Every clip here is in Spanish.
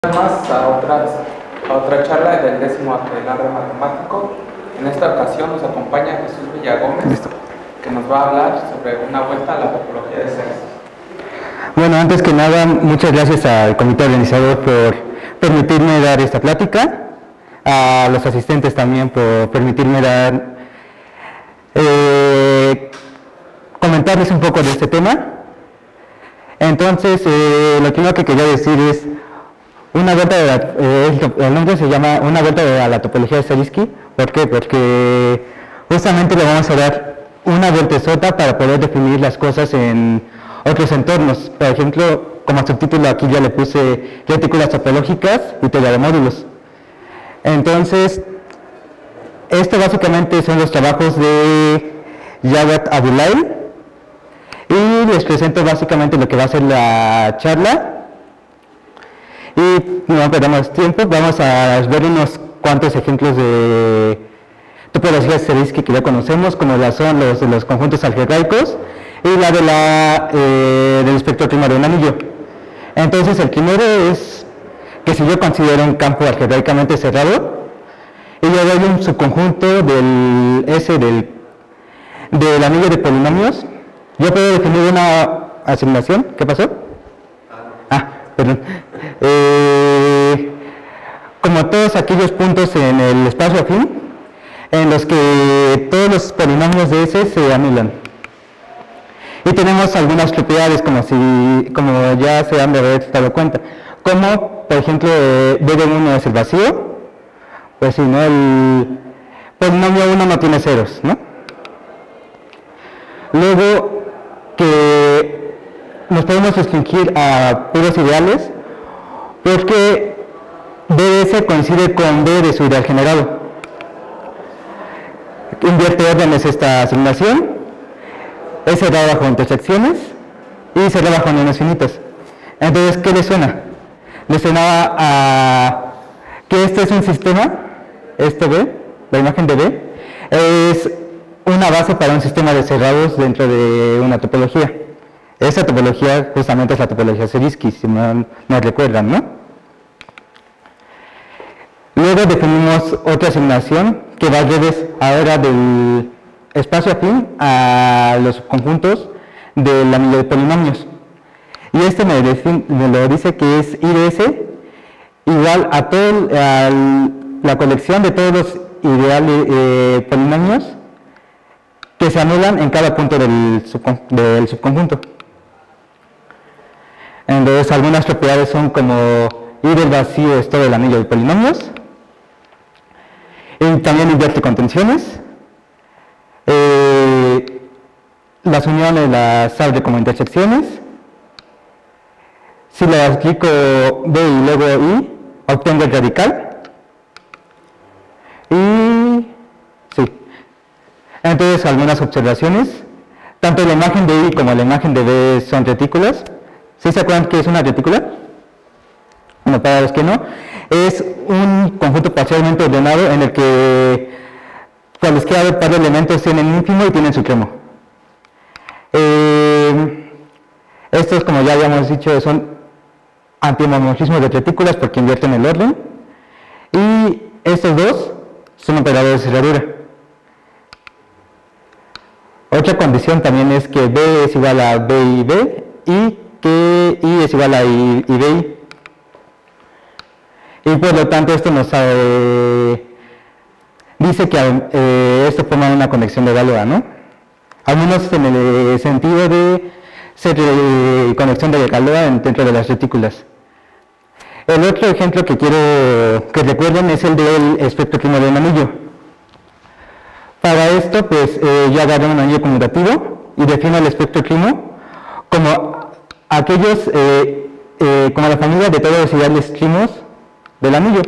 Más a otra charla del 10º Aquelarre Matemático. En esta ocasión nos acompaña Jesús Villagómez, que nos va a hablar sobre una vuelta a la topología de series. Bueno, antes que nada, muchas gracias al comité organizador por permitirme dar esta plática, a los asistentes también por permitirme comentarles un poco de este tema. Entonces, lo primero que quería decir es una vuelta el nombre se llama una vuelta a la topología de Zariski. ¿Por qué? Porque justamente le vamos a dar una vueltezota para poder definir las cosas en otros entornos. Por ejemplo, como subtítulo aquí ya le puse retículas topológicas y teoría de módulos. Entonces, esto básicamente son los trabajos de Jawad Abdullahi y les presento básicamente lo que va a ser la charla. Y no perdamos tiempo, vamos a ver unos cuantos ejemplos de topologías Zariski que ya conocemos, como son los de los conjuntos algebraicos y la de del espectro de un anillo. Entonces, el primero es que si yo considero un campo algebraicamente cerrado y yo doy un subconjunto del S del anillo de polinomios, yo puedo definir una asignación. ¿Qué pasó? Perdón. Como todos aquellos puntos en el espacio afín en los que todos los polinomios de S se anulan. Y tenemos algunas propiedades como ya se han de haber dado cuenta, como por ejemplo B de 1 es el vacío, pues si no, el polinomio 1 no tiene ceros, ¿no? Luego que nos podemos restringir a puros ideales porque B de S coincide con B de su ideal generado. Invierte órdenes esta asignación, es cerrada bajo intersecciones y cerrada bajo uniones finitas. Entonces, ¿qué le suena? Le sonaba a que este es un sistema, este B, la imagen de B, es una base para un sistema de cerrados dentro de una topología. Esa topología justamente es la topología Zariski, si no recuerdan, ¿no? Luego definimos otra asignación que va al revés, ahora del espacio afín a los conjuntos del anillo de polinomios. Y este me lo dice que es I de S igual a la colección de todos los ideales polinomios que se anulan en cada punto del subconjunto. Entonces, algunas propiedades son como I del vacío es todo el anillo de polinomios, y también invierte contenciones, las uniones las abre como intersecciones, si le aplico B y luego I, obtengo el radical, y sí. Entonces, algunas observaciones, tanto la imagen de I como la imagen de B son retículas. ¿Sí se acuerdan qué es una retícula? Bueno, para los que no, es un conjunto parcialmente ordenado en el que cualesquiera par de elementos tienen ínfimo y tienen supremo. Estos, como ya habíamos dicho, son antinomorfismos de retículas porque invierten el orden. Y estos dos son operadores de cerradura. Otra condición también es que B es igual a B y B y que I es igual a I y BI. Y por lo tanto esto nos dice que esto forma una conexión de Galois, ¿no? Al menos en el sentido de ser conexión de Galois dentro de las retículas. El otro ejemplo que quiero que recuerden es el del espectro primo de un anillo. Para esto, pues yo agarro un anillo conmutativo y defino el espectro primo como aquellos, como la familia de todos los ideales primos del anillo.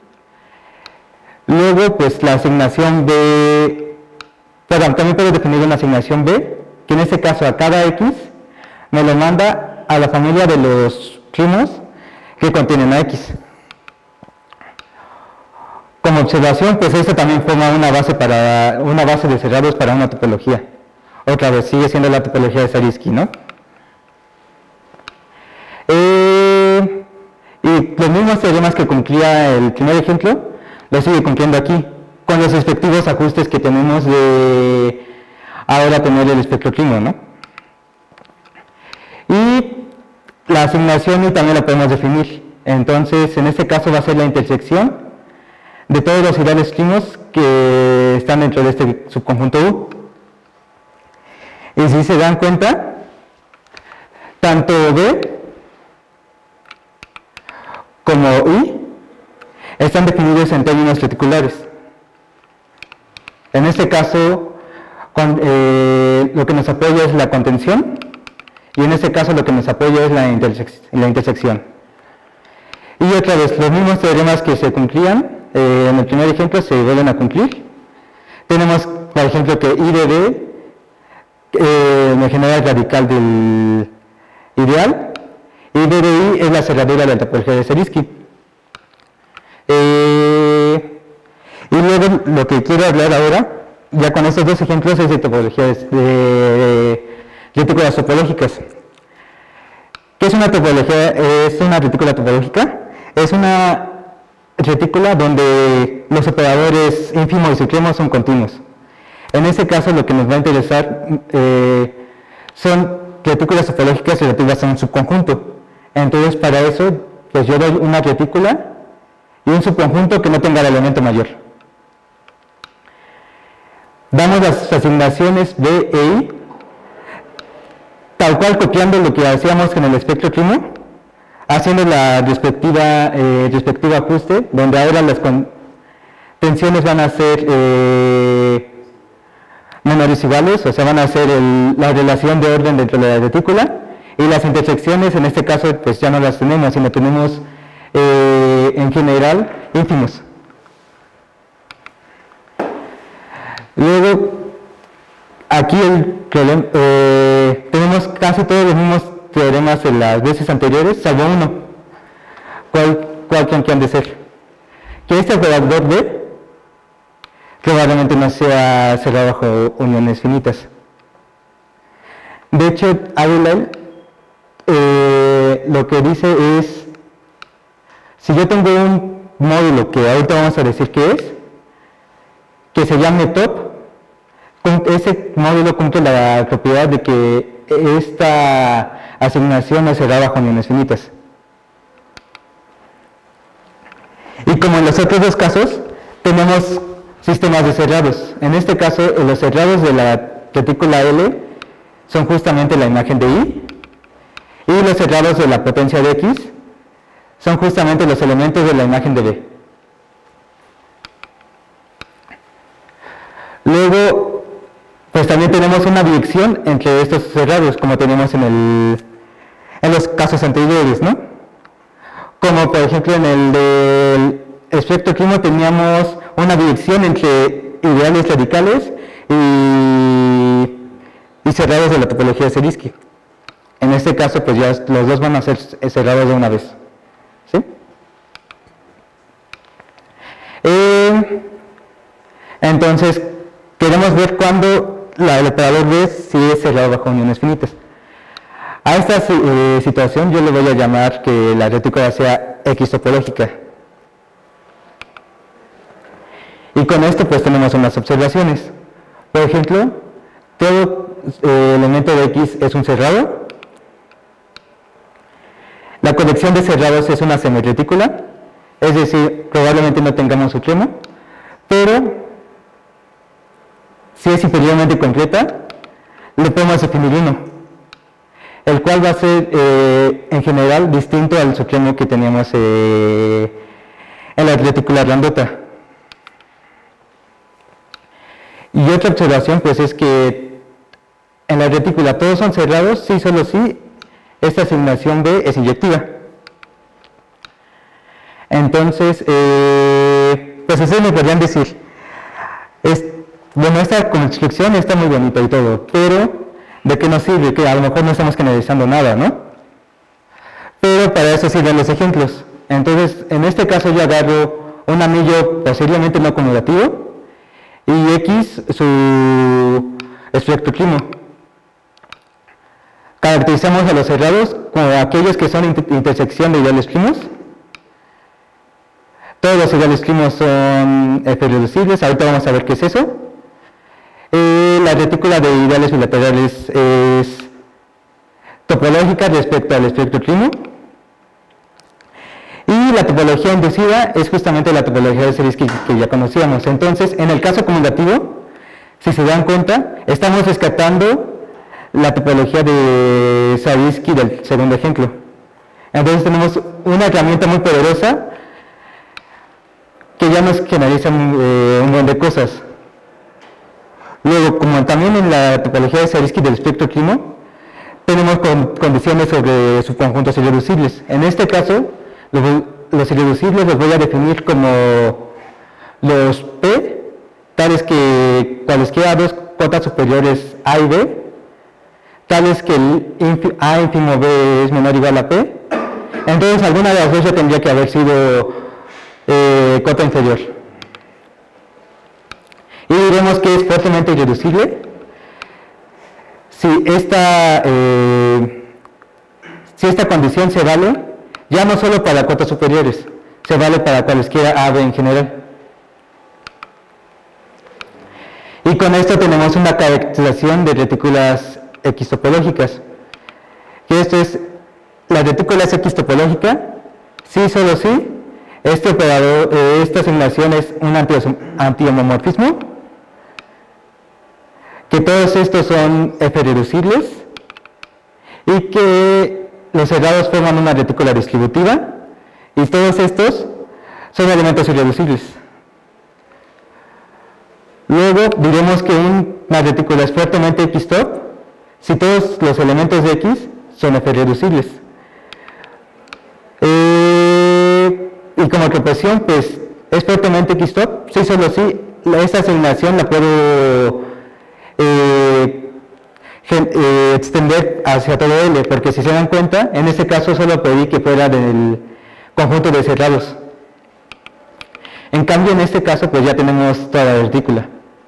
Luego, pues la asignación B, perdón, también puedo definir una asignación B, que en este caso a cada X me lo manda a la familia de los primos que contienen a X. Como observación, pues esto también forma una base de cerrados para una topología. Otra vez, sigue siendo la topología de Zariski, ¿no? Y los mismos teoremas que cumplía el primer ejemplo, los sigue cumpliendo aquí, con los respectivos ajustes que tenemos de ahora tener el espectroclimo, ¿no? Y la asignación también la podemos definir. Entonces, en este caso va a ser la intersección de todos los ideales climos que están dentro de este subconjunto U. Y si se dan cuenta, tanto B como I están definidos en términos reticulares. En este caso, lo que nos apoya es la contención, y en este caso lo que nos apoya es la intersección. Y otra vez, los mismos teoremas que se cumplían en el primer ejemplo se vuelven a cumplir. Tenemos, por ejemplo, que I de D me genera el radical del ideal, y D de I es la cerradura de la topología de Zariski. Y luego lo que quiero hablar ahora, ya con estos dos ejemplos, es de topologías de retículas topológicas. ¿Qué es una topología? Es una retícula topológica. Es una retícula donde los operadores ínfimo y supremo son continuos. En este caso lo que nos va a interesar son retículas topológicas relativas a un subconjunto. Entonces para eso pues yo doy una retícula y un subconjunto que no tenga el elemento mayor. Damos las asignaciones B e I, tal cual copiando lo que hacíamos en el espectro primo, haciendo la respectiva ajuste, donde ahora las tensiones van a ser menores iguales, o sea, van a ser la relación de orden dentro de la retícula, y las intersecciones en este caso pues ya no las tenemos, sino tenemos en general ínfimos. Luego, aquí tenemos casi todos los mismos teoremas en las veces anteriores, salvo uno. ¿Cuál creen que han de ser? Que este operador B probablemente no sea cerrado bajo uniones finitas. De hecho, Abelard lo que dice es, si yo tengo un módulo que ahorita vamos a decir qué es, que se llame top, ese módulo cumple la propiedad de que esta asignación no será bajo uniones finitas. Y como en los otros dos casos, tenemos sistemas de cerrados. En este caso, los cerrados de la retícula L son justamente la imagen de I, y los cerrados de la potencia de X son justamente los elementos de la imagen de B. Luego, pues también tenemos una dirección entre estos cerrados, como tenemos en los casos anteriores, ¿no? Como por ejemplo en el del espectro primo teníamos una dirección entre ideales radicales y cerrados de la topología de Zariski. En este caso, pues ya los dos van a ser cerrados de una vez, ¿sí? Entonces, queremos ver cuándo el operador B sí es cerrado bajo uniones finitas. A esta situación yo le voy a llamar que la retícula sea X topológica. Y con esto pues tenemos unas observaciones. Por ejemplo, todo elemento de X es un cerrado. La colección de cerrados es una semirretícula, es decir, probablemente no tengamos supremo, pero si es inferiormente completa, le podemos definir uno, el cual va a ser en general distinto al supremo que teníamos en la retícula grandota. Y otra observación pues es que en la retícula todos son cerrados, sí, solo sí, esta asignación B es inyectiva. Entonces, pues ustedes me podrían decir, bueno, esta construcción está muy bonita y todo, pero ¿de qué nos sirve? Que a lo mejor no estamos generalizando nada, ¿no? Pero para eso sirven los ejemplos. Entonces, en este caso yo agarro un anillo posiblemente no conmutativo y X su espectro primo. Caracterizamos a los cerrados como aquellos que son intersección de ideales primos, todos los ideales primo son F-reducibles. Ahorita vamos a ver qué es eso. La retícula de ideales bilaterales es topológica respecto al espectro primo. Y la topología inducida es justamente la topología de Zariski que ya conocíamos. Entonces, en el caso acumulativo, si se dan cuenta, estamos rescatando la topología de Zariski del segundo ejemplo. Entonces tenemos una herramienta muy poderosa que ya nos generaliza un montón de cosas. Luego, como también en la topología de Zariski del espectro primo, tenemos condiciones sobre subconjuntos irreducibles. En este caso, los irreducibles los voy a definir como los P, tales que cualesquiera dos cotas superiores A y B, tales que el A ínfimo B es menor o igual a P. Entonces, alguna de las dos ya tendría que haber sido cota inferior. Y diremos que es fuertemente irreducible si esta condición se vale ya no solo para cotas superiores, se vale para cualesquiera A, B en general. Y con esto tenemos una caracterización de retículas X topológicas. Que esto es, la retícula es X topológica, sí, solo sí. Este operador, esta asignación es un antihomomorfismo, que todos estos son F-reducibles y que los cerrados forman una retícula distributiva y todos estos son elementos irreducibles. Luego diremos que una retícula es fuertemente X-top si todos los elementos de X son F-reducibles. Y como proporción, pues es fuertemente X-top, sí, solo sí. Esta asignación la puedo extender hacia todo L, porque si se dan cuenta, en este caso solo pedí que fuera del conjunto de cerrados. En cambio, en este caso, pues ya tenemos toda la retícula.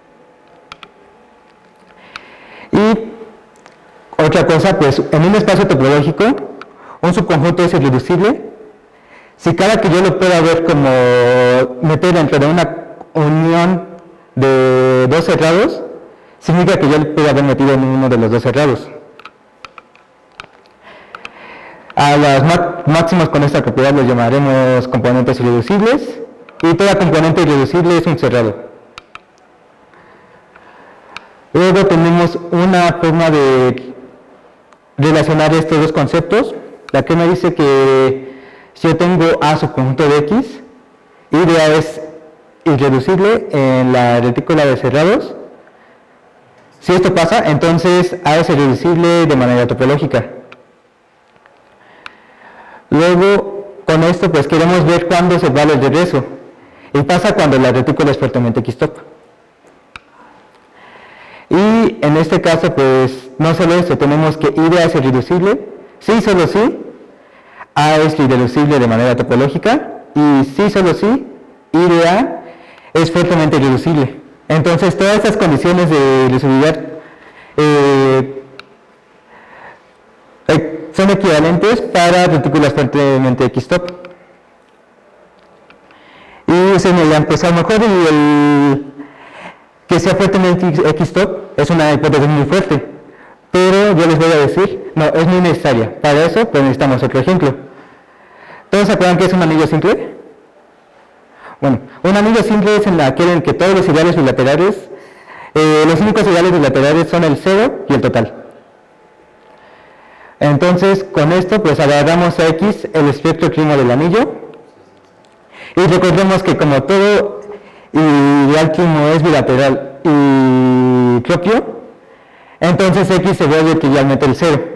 Y otra cosa, pues en un espacio topológico, un subconjunto es irreducible si cada que yo lo pueda ver como meter dentro de una unión de dos cerrados, significa que yo lo pueda haber metido en uno de los dos cerrados. A los máximos con esta propiedad los llamaremos componentes irreducibles, y toda componente irreducible es un cerrado. Luego tenemos una forma de relacionar estos dos conceptos, la que me dice que si yo tengo A subconjunto de X, y de A es irreducible en la retícula de cerrados. Si esto pasa, entonces A es irreducible de manera topológica. Luego, con esto, pues queremos ver cuándo se vale el regreso. Y pasa cuando la retícula es fuertemente X-top. Y en este caso, pues, no solo esto, tenemos que I de A es irreducible. Sí, solo sí. A es irreducible de manera topológica. Y sí, solo sí. I de A es fuertemente irreducible. Entonces, todas estas condiciones de reducibilidad son equivalentes para retículas fuertemente X-top. Y se me pues a lo mejor el que sea fuertemente X-top es una hipótesis muy fuerte, pero yo les voy a decir, no, es muy necesaria. Para eso, pues necesitamos otro ejemplo. ¿Todos se acuerdan que es un anillo simple? Bueno, un anillo simple es aquel en que todos los ideales bilaterales, los únicos ideales bilaterales son el 0 y el total. Entonces, con esto, pues agarramos a X el espectro primo del anillo, y recordemos que como todo ideal primo es bilateral y propio, entonces X se vuelve trivialmente el 0.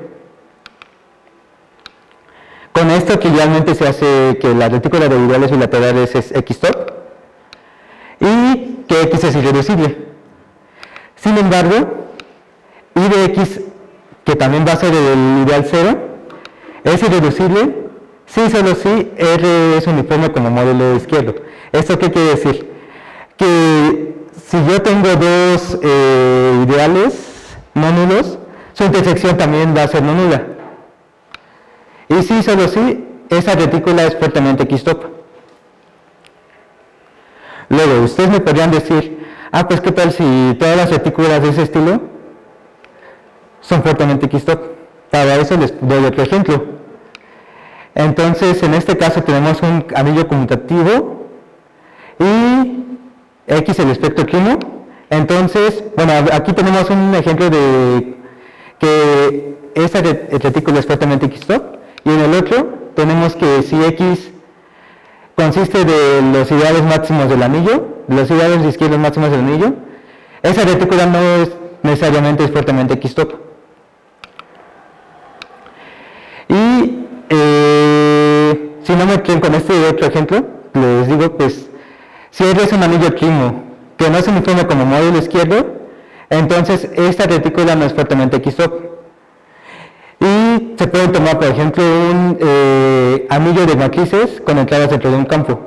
Con esto trivialmente se hace que la retícula de ideales bilaterales es X-top y que X es irreducible. Sin embargo, I de X, que también va a ser el ideal 0, es irreducible si solo si R es uniforme como módulo izquierdo. ¿Esto qué quiere decir? Que si yo tengo dos ideales no nulos, su intersección también va a ser no nula. Y si solo si, esa retícula es fuertemente X-top. Luego, ustedes me podrían decir, pues ¿qué tal si todas las retículas de ese estilo son fuertemente Q-stop? Para eso les doy otro ejemplo. Entonces, en este caso tenemos un anillo conmutativo y X el espectro Q1. Entonces, bueno, aquí tenemos un ejemplo de que esta retícula es fuertemente Q-stop, y en el otro tenemos que si X consiste de los ideales máximos del anillo, los ideales izquierdos máximos del anillo, esa retícula no es necesariamente fuertemente Q-stop. Y si no me creen con este otro ejemplo, les digo, pues, si R es un anillo primo que no es uniforme como módulo izquierdo, entonces esta retícula no es fuertemente Q-stop. Y se puede tomar, por ejemplo, un anillo de matrices con entradas dentro de un campo.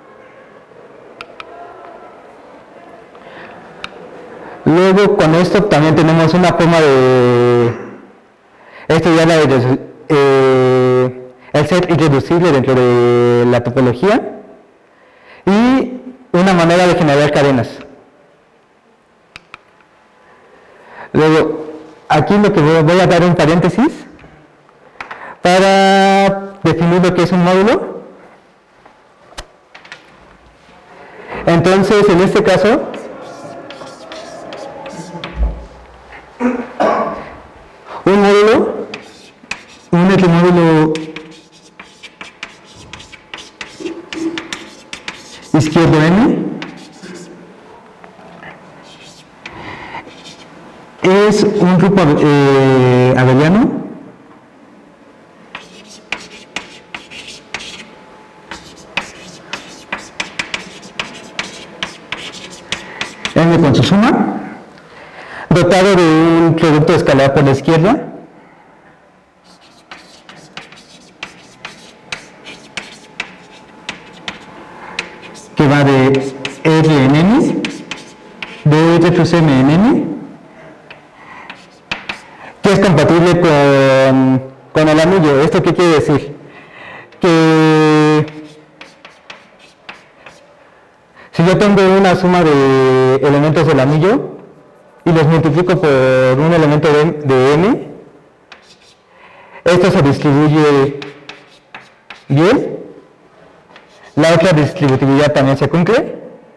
Luego, con esto también tenemos una forma de estudiar el set irreducible dentro de la topología y una manera de generar cadenas. Luego, aquí lo que voy a dar un paréntesis para definir lo que es un módulo. Entonces, en este caso, un módulo, un equimódulo izquierdo M es un grupo abeliano M con su suma, dotado de un producto escalar por la izquierda que va de R en N, de R plus M en N, que es compatible con el anillo. ¿Esto qué quiere decir? Que si yo tengo una suma de elementos del anillo y los multiplico por un elemento de M, esto se distribuye bien. La otra distributividad también se cumple.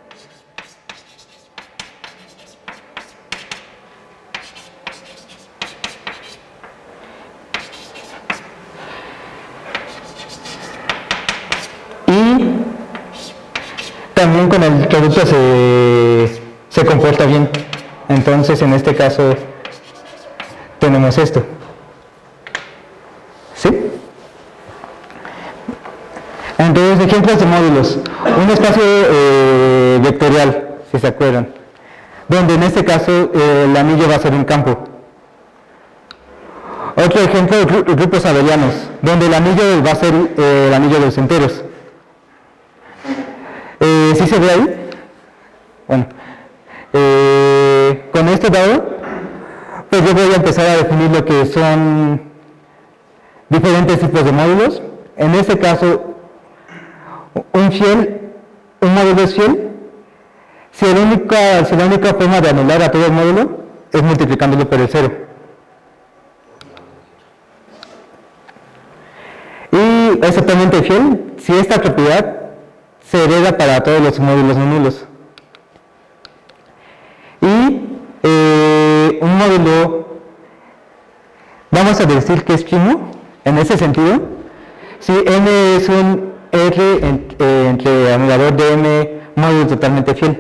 Y también con el producto se comporta bien. Entonces, en este caso, tenemos esto. ¿Sí? Entonces, ejemplos de módulos. Un espacio vectorial, si se acuerdan, donde en este caso el anillo va a ser un campo. Otro ejemplo, grupos abelianos, donde el anillo va a ser el anillo de los enteros. ¿Sí se ve ahí? Bueno, con esto dado, pues yo voy a empezar a definir lo que son diferentes tipos de módulos. En este caso, un módulo es fiel si la única forma de anular a todo el módulo es multiplicándolo por el cero. Y es totalmente fiel si esta propiedad se hereda para todos los módulos no nulos. Y un módulo, vamos a decir que es primo, en ese sentido, si M es un R entre anulador de M módulo totalmente fiel.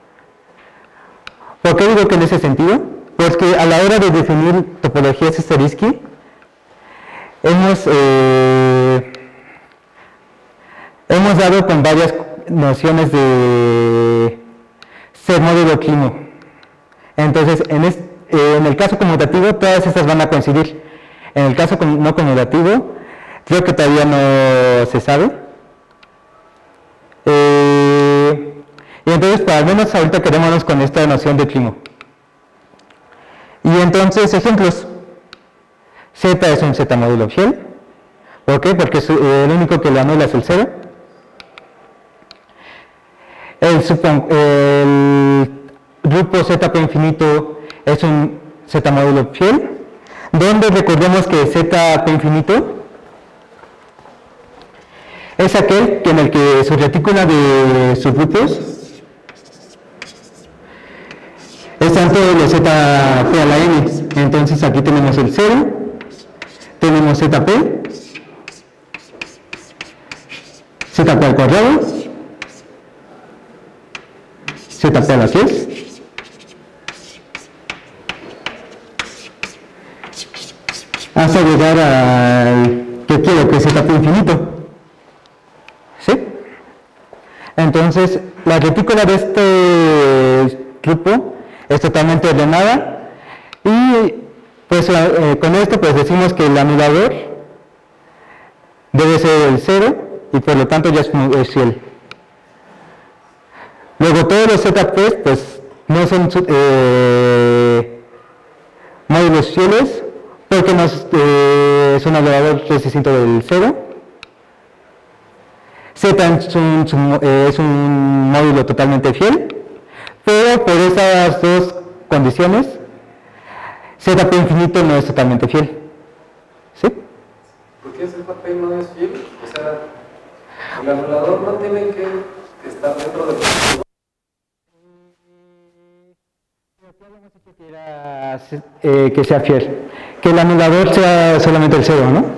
¿Por qué digo que en ese sentido? Pues que a la hora de definir topologías Zariski hemos dado con varias nociones de ser módulo climo. Entonces, en el caso conmutativo, todas estas van a coincidir. En el caso no conmutativo, creo que todavía no se sabe. Y entonces, pues, al menos ahorita quedémonos con esta noción de climo. Y entonces, ejemplos. Z es un Z módulo fiel. ¿Por qué? Porque el único que lo anula es el 0. El grupo ZP infinito es un Z módulo fiel, donde recordemos que ZP infinito es aquel en el que su retícula de subgrupos están todos los ZP a la n. Entonces aquí tenemos el 0, tenemos ZP, ZP al cuadrado, ZP a la 10, hasta llegar al que quiero, que es ZP infinito. ¿Sí? Entonces, la retícula de este grupo es totalmente ordenada y pues con esto pues decimos que el anulador debe ser el 0 y por lo tanto ya es fiel. Luego todos los ZPs pues no son módulos fieles porque no es un anulador que es distinto del 0. Z es un módulo totalmente fiel, pero por esas dos condiciones ZP infinito no es totalmente fiel. ¿Sí? ¿Por qué ZP no es fiel? O sea, el anulador no tiene que estar dentro del... Que sea fiel, que el anulador sea solamente el 0, ¿no?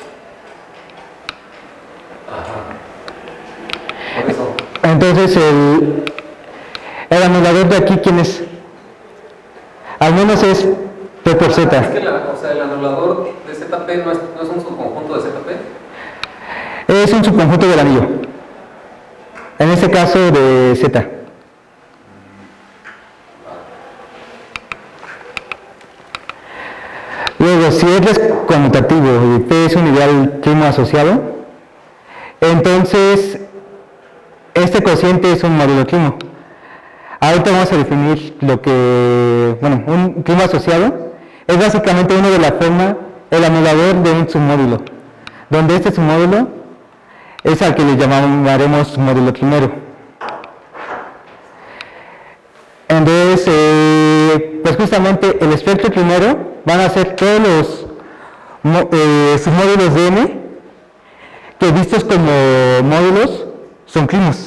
Ajá. Por eso. Entonces el anulador de aquí, ¿quién es? Al menos es P por Z. Es que o sea, el anulador de ZP no es un subconjunto de ZP. Es un subconjunto del anillo. En este caso de Z. Luego, si R es conmutativo y P es un ideal primo asociado, entonces este cociente es un módulo primo. Ahorita vamos a definir lo que, bueno, un primo asociado es básicamente uno de la forma, el anulador de un submódulo, donde este submódulo es al que le llamaremos módulo primero. Entonces, pues justamente el espectro primero van a ser todos los submódulos de n que vistos como módulos son primos.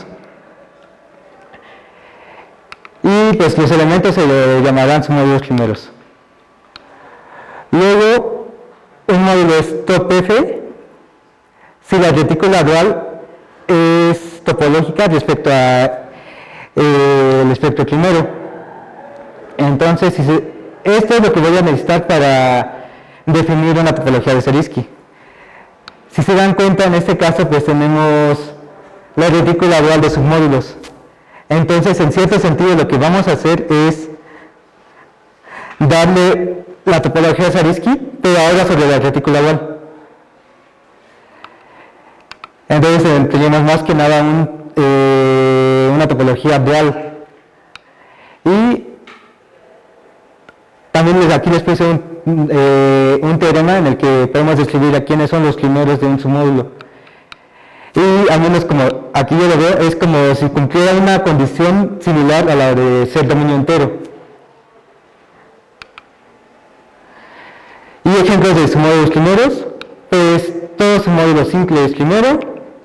Y pues los elementos se le llamarán submódulos primeros. Luego, un módulo es top F si la retícula dual es topológica respecto a el espectro primero. Entonces, esto es lo que voy a necesitar para definir una topología de Zariski. Si se dan cuenta, en este caso pues tenemos la retícula dual de submódulos. Entonces, en cierto sentido, lo que vamos a hacer es darle la topología de Zariski, pero ahora sobre la retícula dual. Entonces, tenemos más que nada una topología dual. Y también aquí les puse un teorema en el que podemos describir a quiénes son los primeros de un submódulo. Y al menos como aquí yo lo veo, es como si cumpliera una condición similar a la de ser dominio entero. Y ejemplos de submódulos primeros, pues todo submódulo simple es primero.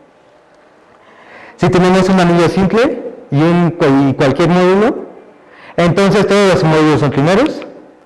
Si tenemos un anillo simple y cualquier módulo, entonces todos los submódulos son primeros.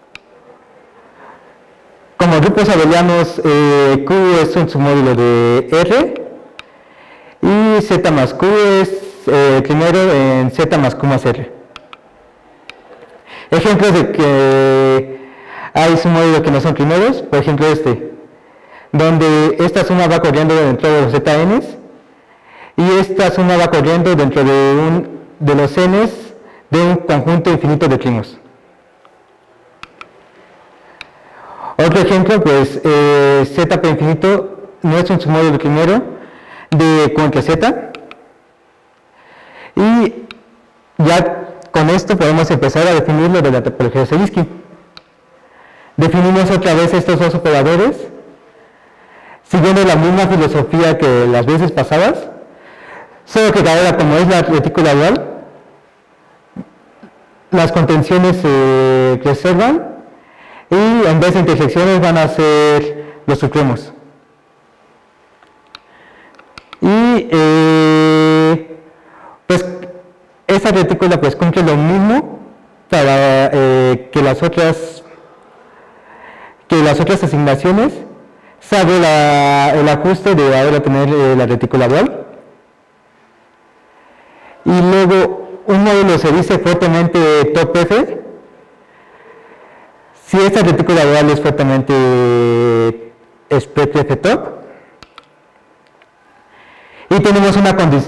Como grupos abelianos, Q es un submódulo de R y Z más Q es primero en Z más Q más R. Ejemplos de que hay submódulos que no son primeros, por ejemplo donde esta suma va corriendo dentro de los ZNs y esta suma va corriendo dentro de los Ns de un conjunto infinito de primos. Otro ejemplo, pues ZP infinito no es un submódulo primero de Q entre Z. Y ya con esto podemos empezar a definir lo de la topología de Zariski. Definimos otra vez estos dos operadores, siguiendo la misma filosofía que las veces pasadas, solo que ahora como es la retícula dual, las contenciones se reservan y en vez de intersecciones van a ser los supremos. Y pues esa retícula pues cumple lo mismo para que las otras asignaciones, salvo el ajuste de ahora tener la retícula dual. Y luego un módulo se dice fuertemente top F si esta retícula dual es fuertemente spread F top. Y tenemos un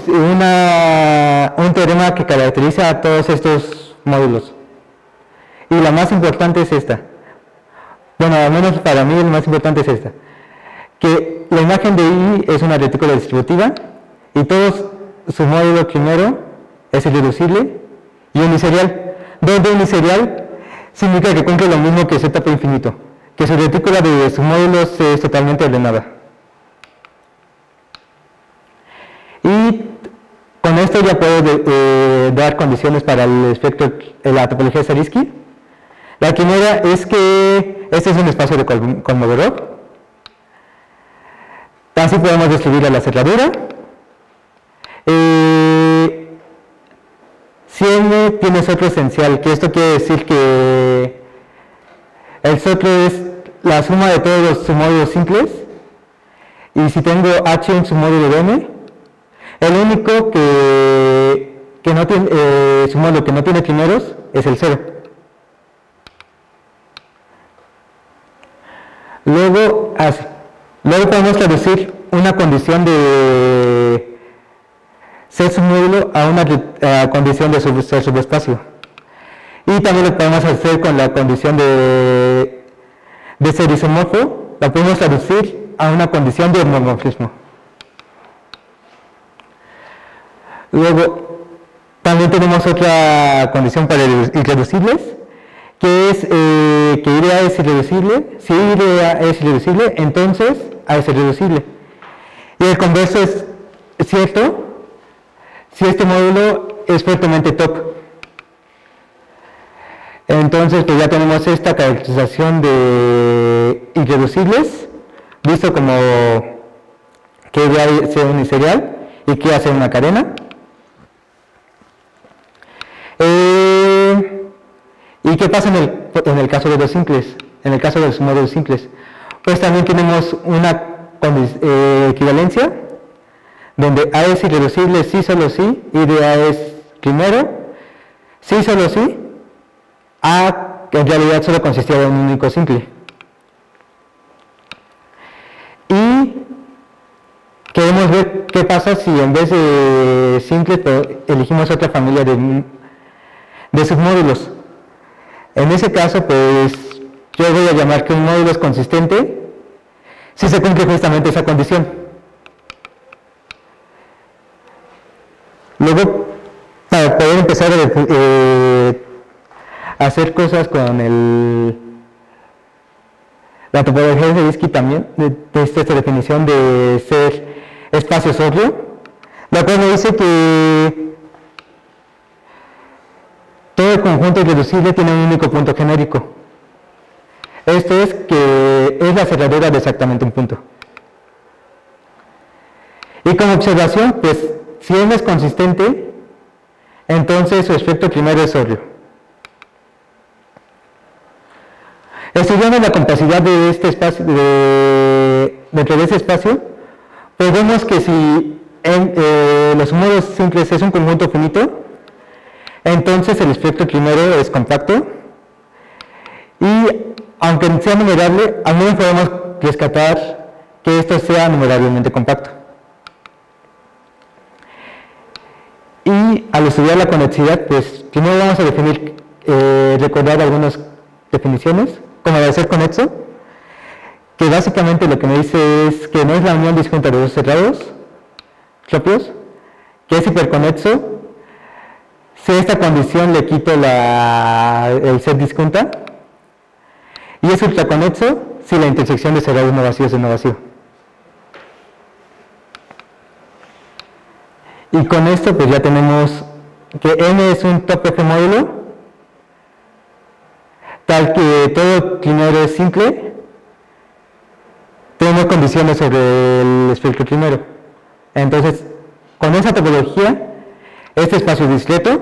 teorema que caracteriza a todos estos módulos. Y la más importante es esta. Bueno, al menos para mí la más importante es esta. Que la imagen de I es una retícula distributiva y todo su módulo primero es irreducible y uniserial. Donde uniserial significa que cumple lo mismo que Z por infinito. Que su retícula de sus módulos es totalmente ordenada. Y con esto ya puedo dar condiciones para el espectro, la topología de Zariski. La primera es que este es un espacio de Kolmogorov. Así podemos describir a la cerradura. Si M tiene sotro esencial, que esto quiere decir que el sotro es la suma de todos los submódulos simples. Y si tengo H en su módulo de M, el único que no tiene, su módulo que no tiene primeros es el 0. Luego podemos traducir una condición de ser submódulo a una condición de ser subespacio. Y también lo podemos hacer con la condición de ser isomorfo, la podemos traducir a una condición de homomorfismo. Luego, también tenemos otra condición para irreducibles, que es que IDA es irreducible. Si IDA es irreducible, entonces A es irreducible. Y el converso es cierto si este módulo es fuertemente top. Entonces, pues ya tenemos esta caracterización de irreducibles, visto como que IDA sea uniserial y que hace una cadena. ¿Y qué pasa en el caso de los simples? En el caso de los módulos simples, pues también tenemos una equivalencia donde A es irreducible sí solo sí, y de A es primero, sí solo sí, A en realidad solo consistía de un único simple. Y queremos ver qué pasa si en vez de simples elegimos otra familia de submódulos. En ese caso, pues yo voy a llamar que un módulo es consistente si se cumple justamente esa condición. Luego, para poder empezar a hacer cosas con la topología de Zariski también, de esta definición de ser espacio sobrio, la cual me dice que todo el conjunto irreducible tiene un único punto genérico. Esto es que es la cerradura de exactamente un punto. Y como observación, pues si M es consistente, entonces su espectro primero es sobrio. Estudiando la compacidad de este espacio, dentro de ese espacio, pues vemos que si los módulos simples es un conjunto finito, entonces el espectro primero es compacto y aunque sea numerable, al menos podemos rescatar que esto sea numerablemente compacto. Y al estudiar la conexidad, pues primero vamos a definir, recordar algunas definiciones, como de ser conexo, que básicamente lo que me dice es que no es la unión disjunta de dos cerrados propios, que es hiperconexo si a esta condición le quito el set disjunta, y es ultraconexo si la intersección de cerrados no vacíos es no vacío. Y con esto pues ya tenemos que M es un top F módulo tal que todo clinero es simple, tenemos condiciones sobre el espectro clinero. Entonces, con esa topología, este espacio es discreto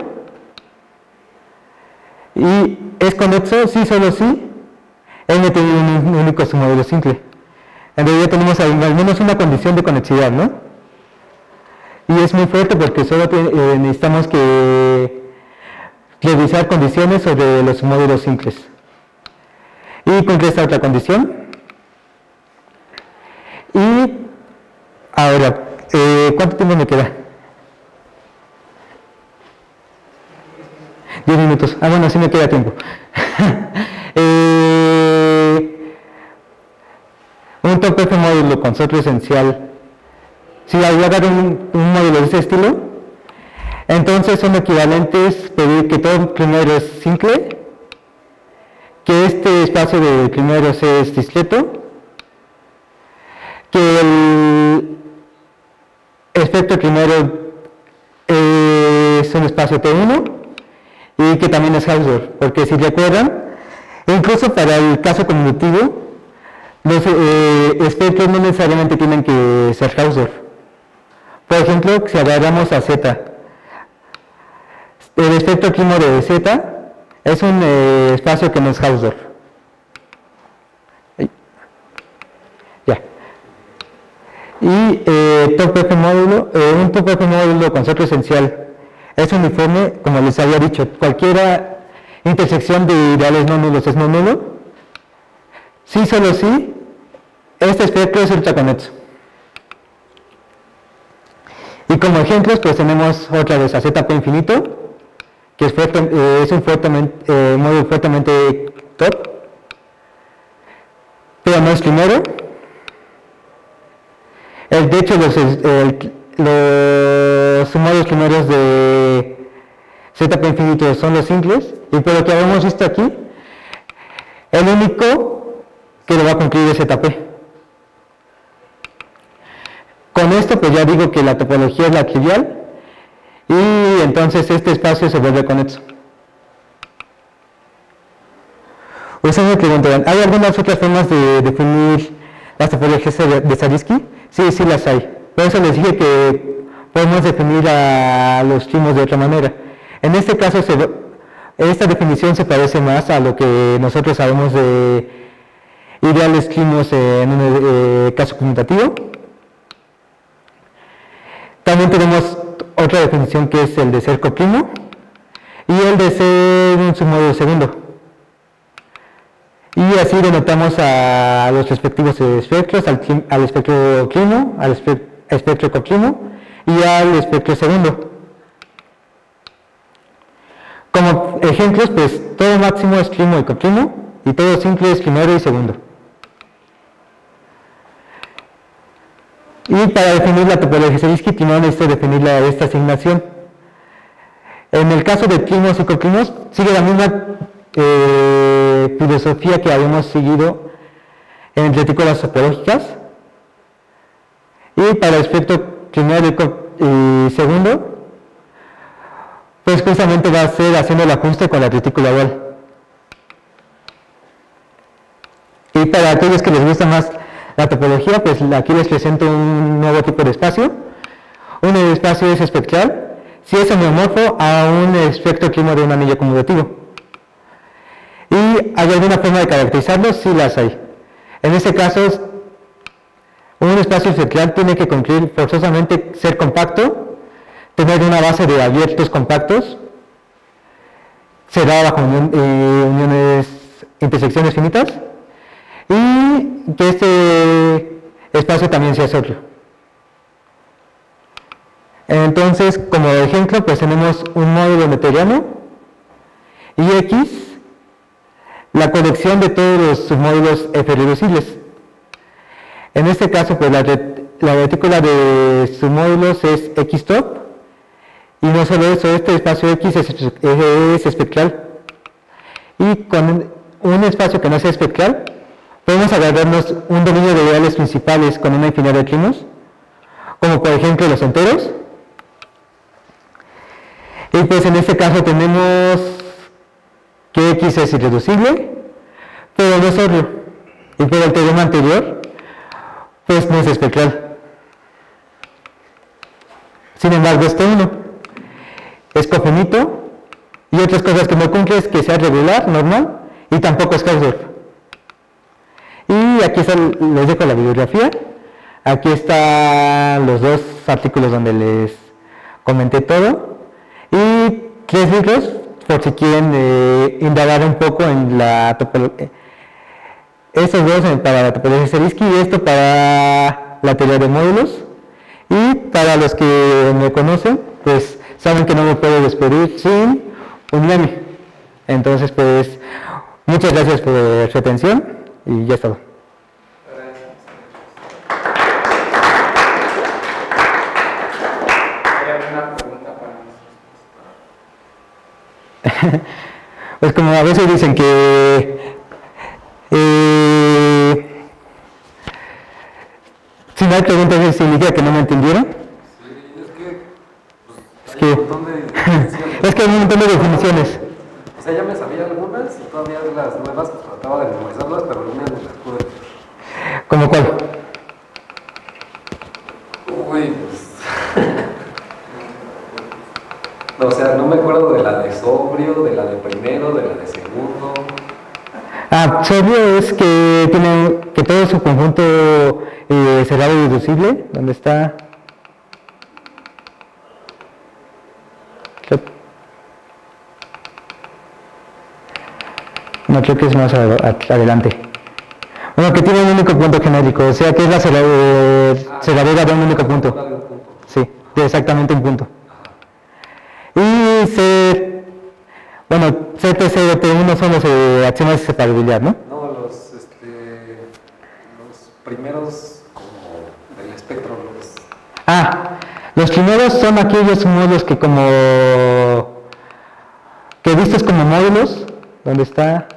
y es conexo si solo si N tiene un único submodelo simple. Entonces ya tenemos al menos una condición de conexidad, ¿no? Y es muy fuerte porque solo necesitamos que revisar condiciones sobre los submódulos simples. Y cumplir esta otra condición. Y ahora, ¿cuánto tiempo me queda? 10 minutos. Ah, bueno, sí me queda tiempo. Un top F módulo con sotro esencial. Si agarro un módulo de ese estilo, entonces son equivalentes pedir que todo clinero es simple, que este espacio de clineros es discreto, que el espectro clinero es un espacio T1 y que también es Hausdorff, porque si recuerdan, incluso para el caso commutativo, los espectros no necesariamente tienen que ser Hausdorff. Por ejemplo, si agarramos a Z, el espectro clínico de Z es un espacio que no es Hausdorff. Ya. Y top F módulo, un top F módulo con sotro esencial es uniforme, como les había dicho, cualquier intersección de ideales no nulos es no nulo. Sí, solo sí, este espectro es ultraconexo. Y como ejemplos, pues tenemos otra vez a ZP infinito, que es un módulo fuertemente top, pero no es clinero. De hecho, los submódulos clineros de ZP infinito son los simples, y por lo que habíamos visto aquí, el único que lo va a cumplir es ZP. Con esto pues ya digo que la topología es la trivial y entonces este espacio se vuelve conexo. Ustedes me preguntarán, ¿hay algunas otras formas de definir las topologías de Zariski? Sí, sí las hay. Por eso les dije que podemos definir a los climos de otra manera. En este caso, esta definición se parece más a lo que nosotros sabemos de ideales climos en un caso conmutativo. También tenemos otra definición que es el de ser coprimo y el de ser un submódulo segundo. Y así denotamos a los respectivos espectros, al espectro climo, al espectro coprimo y al espectro segundo. Como ejemplos, pues todo máximo es climo y coprimo y todo simple es primero y segundo. Y para definir la topología de Zariski, primero necesito definir esta asignación. En el caso de climos y coclimos, sigue la misma filosofía que habíamos seguido en retículas topológicas. Y para el espectro primero y segundo, pues justamente va a ser haciendo el ajuste con la retícula oval. Y para aquellos que les gusta más la topología, pues aquí les presento un nuevo tipo de espacio. Un espacio es espectral si es homeomorfo a un espectro climo de un anillo conmutativo. ¿Y hay alguna forma de caracterizarlo? Sí las hay. En este caso, un espacio espectral tiene que cumplir forzosamente ser compacto, tener una base de abiertos compactos, se da bajo intersecciones finitas, y que este espacio también sea sólido. Entonces, como ejemplo, pues tenemos un módulo newtoniano y X, la colección de todos los submódulos F reducibles. En este caso, pues la retícula de submódulos es X top, y no solo eso, este espacio X es espectral. Y con un espacio que no sea espectral, podemos agarrarnos un dominio de ideales principales con una infinidad de climos, como por ejemplo los enteros. Y pues en este caso tenemos que X es irreducible, pero no es obvio. Y por el teorema anterior, pues no es espectral. Sin embargo, este 1 es cofinito y otras cosas que no cumple es que sea regular, normal, y tampoco es Hausdorff. Y aquí les dejo la bibliografía. Aquí están los dos artículos donde les comenté todo. Y 3 libros, por si quieren indagar un poco en la topología. Estos dos para la topología de Zariski y esto para la teoría de módulos. Y para los que me conocen, pues saben que no me puedo despedir sin un meme. Entonces, pues, muchas gracias por su atención y ya es todo. ¿Hay alguna pregunta para nosotros? Pues como a veces dicen que si no hay preguntas, ¿eso significa que no me entendieron? Sí, hay un montón de definiciones. Es que hay un montón de definiciones. O sea, ya me sabía algunas y todavía las nuevas pues, trataba de memorizarlas, pero algunas no las pude. ¿Cómo cuál? Uy, pues. No, o sea, no me acuerdo de la de sobrio, de la de primero, de la de segundo. Sobrio es que tiene que todo su conjunto cerrado y deducible, donde está. No, creo que es más adelante. Bueno, que tiene un único punto genérico, o sea que es la cerradura de un único punto. Sí, de exactamente un punto. Y bueno, CTC y T1 son los axiomas de separabilidad, ¿no? No, los primeros como del espectro. Los primeros son aquellos módulos que vistos como módulos, donde está.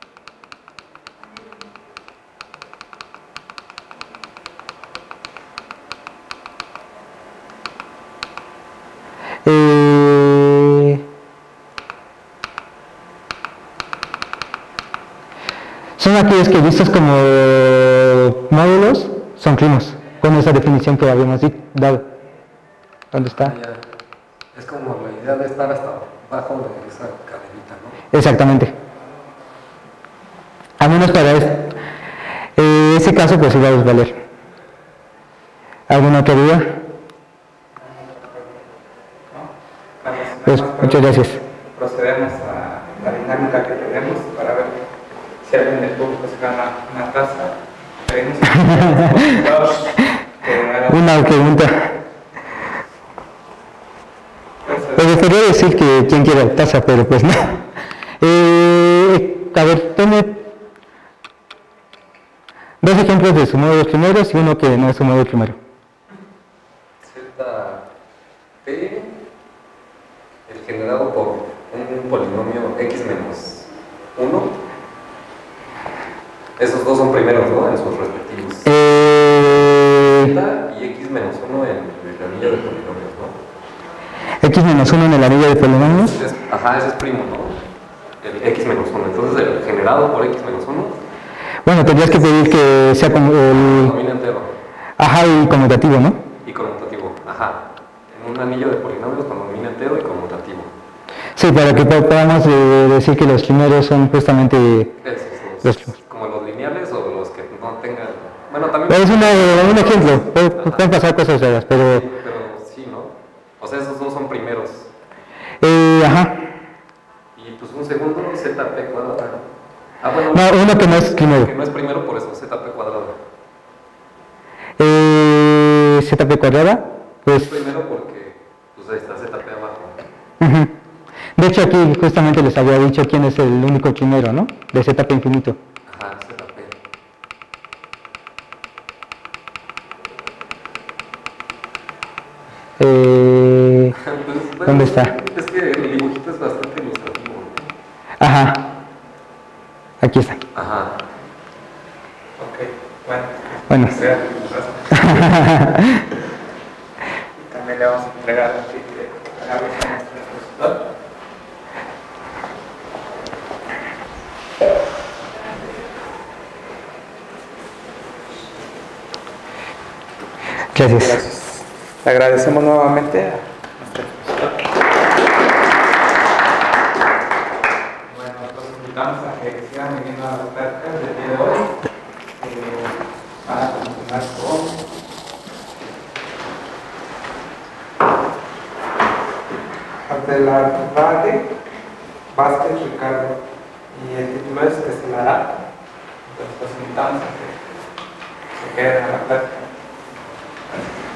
Son aquellos que vistos como módulos son climos, con esa definición que habíamos dado. ¿Dónde está? Es como la idea de estar hasta abajo de esa cadenita, ¿no? Exactamente. Al menos para ese caso, pues iba a valer. ¿Alguna otra duda? Pues muchas gracias. Procedemos a la dinámica que tenemos para ver si alguien del público se gana una taza. Una pregunta. Me gustaría decir que quien quiera la taza, pero pues no. A ver, tome 2 ejemplos de su módulo primeros y uno que no es su módulo primero. ZT, el generado por un polinomio x menos 1. Esos dos son primeros, ¿no? En sus respectivos. Z y x menos 1 en el anillo de polinomios, ¿no? X menos 1 en el anillo de polinomios. Ajá, ese es primo, ¿no? El x menos 1. Entonces, el generado por x menos 1. Bueno, tendrías que pedir que sea como el. Domina entero. Ajá, y conmutativo, ¿no? Y conmutativo, ajá. En un anillo de polinomios con dominio entero y conmutativo. Sí, para que podamos decir que los primeros son justamente los primos. Como los lineales o los que no tengan. Bueno, también. Es un ejemplo, pueden pasar cosas raras, pero. Sí, pero sí, ¿no? O sea, esos dos son primeros. Ajá. Y pues un segundo, ZP cuadrado. Bueno. No, uno que no es primero. Que no es primero, por eso, ZP cuadrado. ZP cuadrada, pues. Es primero porque, pues ahí está ZP abajo. De hecho, aquí justamente les había dicho quién es el único primero, ¿no? De ZP infinito. Ajá, ZP. Pues, ¿Dónde está? Es que el dibujito es bastante ilustrativo, ¿no? Ajá. Aquí está. Ajá. Ok, bueno. Bueno. También le vamos a entregar así que agarre a nuestro expositor. Gracias. Gracias. Le agradecemos nuevamente a nuestro profesor. Bueno, los invitamos a que sigan viniendo a las pláticas del día de hoy. Para continuar con Abdelarrade Vázquez Ricardo, y el título es que se la hará. Entonces los invitamos a que se queden a la plática. Gracias.